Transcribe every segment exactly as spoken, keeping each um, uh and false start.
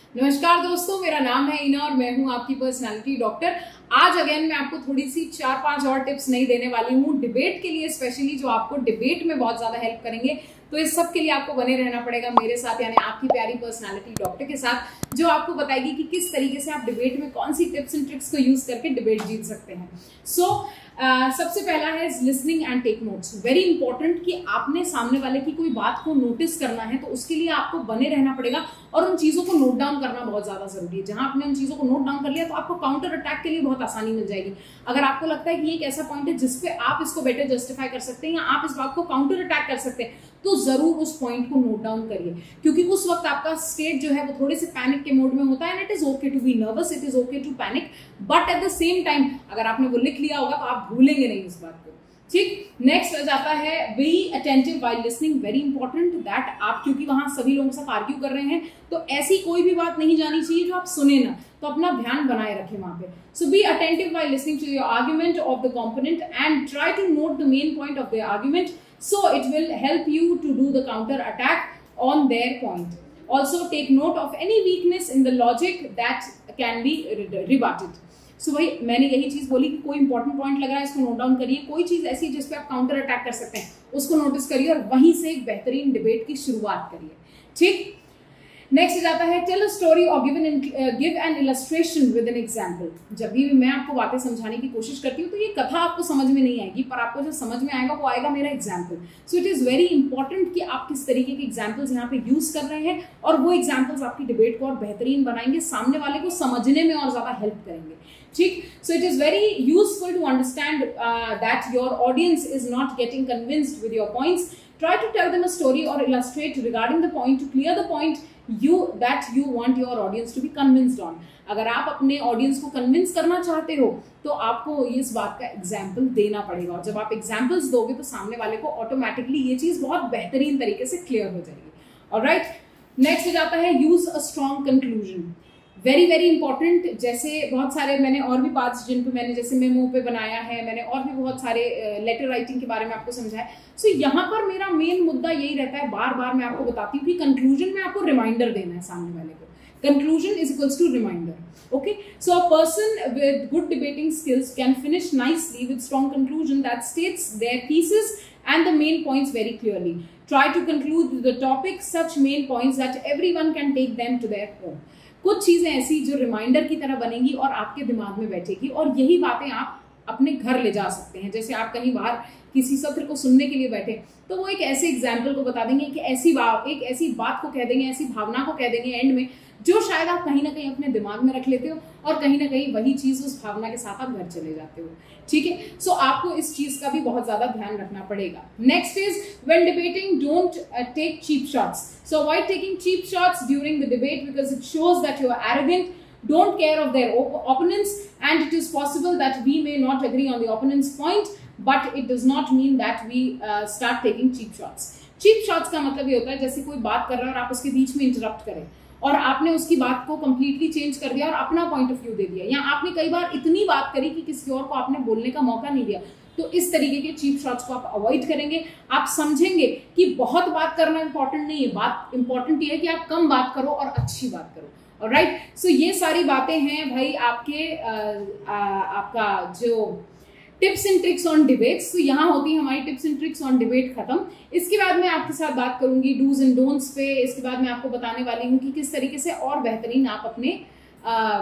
नमस्कार दोस्तों, मेरा नाम है ईना और मैं हूं आपकी पर्सनालिटी डॉक्टर। आज अगेन मैं आपको थोड़ी सी चार पांच और टिप्स नहीं देने वाली हूं डिबेट के लिए, स्पेशली जो आपको डिबेट में बहुत ज्यादा हेल्प करेंगे। तो इस सब के लिए आपको बने रहना पड़ेगा मेरे साथ, यानी आपकी प्यारी पर्सनालिटी डॉक्टर के साथ, जो आपको बताएगी कि किस तरीके से आप डिबेट में कौन सी टिप्स एंड ट्रिक्स को यूज करके डिबेट जीत सकते हैं। सो so, Uh, सबसे पहला है listening and take notes. Very important कि आपने सामने वाले की कोई बात को नोटिस करना है, तो उसके लिए आपको बने रहना पड़ेगा और उन चीजों को नोट डाउन करना बहुत ज्यादा जरूरी है। जहां आपने उन चीजों को नोट डाउन कर लिया तो आपको काउंटर अटैक के लिए बहुत आसानी मिल जाएगी। अगर आपको लगता है कि ये एक ऐसा पॉइंट है जिसपे आप इसको बेटर जस्टिफाई कर सकते हैं या आप इस बात को काउंटर अटैक कर सकते हैं, तो जरूर उस पॉइंट को नोट डाउन करिए, क्योंकि उस वक्त आपका स्टेट जो है वो थोड़े से पैनिक के मोड में होता है। And it is okay to be nervous, it is okay to panic, but at the same time अगर आपने वो लिख लिया होगा तो आप भूलेंगे नहीं इस बात को। ठीक, नेक्स्ट आ जाता है be attentive while listening. Very important that आप, क्योंकि वहां सभी लोगों के साथ आर्ग्यू कर रहे हैं, तो ऐसी कोई भी बात नहीं जानी चाहिए जो आप सुने ना, तो अपना ध्यान बनाए रखें वहां पे। So be attentive while listening to your argument of the component and try to note the main point of the argument, so it will help you to do the counter attack on their point. Also take note of any weakness in the logic that can be rebutted. So भाई मैंने यही चीज बोली कि कोई important point लग रहा है, इसको नोट डाउन करिए। कोई चीज ऐसी जिस पे आप काउंटर अटैक कर सकते हैं उसको नोटिस करिए और वहीं से एक बेहतरीन डिबेट की शुरुआत करिए। ठीक, नेक्स्ट जाता है टेल अ स्टोरी और give an give an illustration with an example. जब भी मैं आपको बातें समझाने की कोशिश करती हूँ तो ये कथा आपको समझ में नहीं आएगी, पर आपको जो समझ में आएगा वो आएगा मेरा example. So it is very important कि आप किस तरीके के एग्जांपल्स यहाँ पे यूज कर रहे हैं, और वो एग्जांपल्स आपकी डिबेट को और बेहतरीन बनाएंगे, सामने वाले को समझने में और ज्यादा हेल्प करेंगे। ठीक, so it is very useful to understand that your audience is not getting convinced with your points. Try to tell them a story or illustrate regarding the point to clear the point you that you want your audience to be convinced on. अगर आप अपने audience को convince करना चाहते हो तो आपको इस बात का एग्जाम्पल देना पड़ेगा, और जब आप एग्जाम्पल्स दोगे तो सामने वाले को ऑटोमेटिकली ये चीज बहुत बेहतरीन तरीके से क्लियर हो जाएगी। ऑलराइट, नेक्स्ट हो जाता है use a strong conclusion. Very very important. जैसे बहुत सारे मैंने और भी पार्ट्स जिन पे मैंने जैसे मेमो पे बनाया है, मैंने और भी बहुत सारे लेटर राइटिंग के बारे में आपको समझाया। सो so, यहाँ पर मेरा मेन मुद्दा यही रहता है, बार बार मैं आपको बताती हूँ कि कंक्लूजन में आपको रिमाइंडर देना है सामने वाले को। Conclusion is equals to reminder. Okay, so a person with good debating skills can finish nicely with strong conclusion that states their thesis and the main points very clearly. Try to conclude the topic such main points that everyone can take them to their home. कुछ चीजें ऐसी जो reminder की तरह बनेंगी और आपके दिमाग में बैठेगी, और यही बातें आप अपने घर ले जा सकते हैं। जैसे आप कहीं बाहर किसी सत्र को सुनने के लिए बैठे तो वो एक ऐसे एग्जाम्पल को बता देंगे कि ऐसी बात एक ऐसी बात को कह देंगे, ऐसी भावना को कह देंगे एंड में, जो शायद आप कहीं ना कहीं अपने दिमाग में रख लेते हो और कहीं ना कहीं वही चीज उस भावना के साथ आप घर चले जाते हो। ठीक है, सो so, आपको इस चीज का भी बहुत ज्यादा ध्यान रखना पड़ेगा। Next is when debating don't take cheap shots. So avoid taking cheap shots during the debate because it shows that you are arrogant, don't care of their op opponents, and it is possible that we may not agree on the opponent's point, but it does not mean that we uh, start taking cheap shots. cheap shots का मतलब ये होता है जैसे कोई बात कर रहा है और आप उसके बीच में इंटरप्ट करें और आपने उसकी बात को कंप्लीटली चेंज कर दिया और अपना पॉइंट ऑफ व्यू दे दिया, या आपने कई बार इतनी बात करी कि किसी और को आपने बोलने का मौका नहीं दिया। तो इस तरीके के चीप शॉट्स को आप अवॉइड करेंगे। आप समझेंगे कि बहुत बात करना इंपॉर्टेंट नहीं है, बात इंपॉर्टेंट ये है कि आप कम बात करो और अच्छी बात करो। ऑलराइट, सो ये सारी बातें हैं भाई आपके आ, आ, आपका जो tips and tricks on debates. तो यहाँ होती है हमारी tips and tricks on debate खत्म। इसके बाद मैं आपके साथ बात करूंगी डूज एंड डोंट्स पे। इसके बाद मैं आपको बताने वाली हूँ कि किस तरीके से और बेहतरीन आप अपने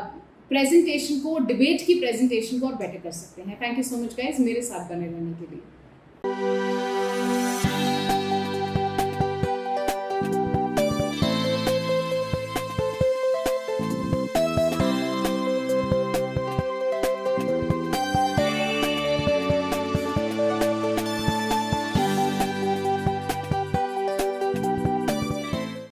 प्रेजेंटेशन को, डिबेट की प्रेजेंटेशन को और बेटर कर सकते हैं। Thank you so much guys मेरे साथ बने रहने के लिए।